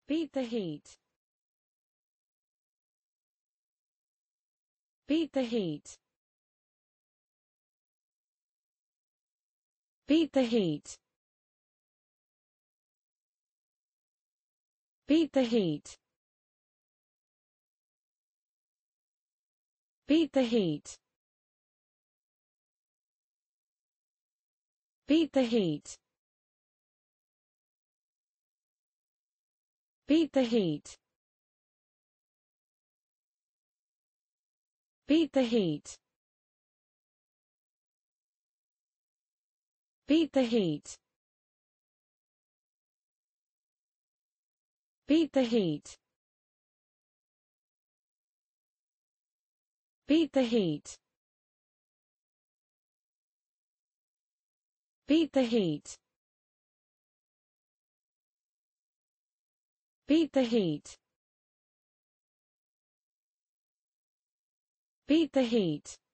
Beat the heat. Beat the heat. Beat the heat. Beat the heat. Beat the heat. Beat the heat. Beat the heat. Beat the heat. Beat the heat. Beat the heat. Beat the heat. Beat the heat. Beat the heat. Beat the heat.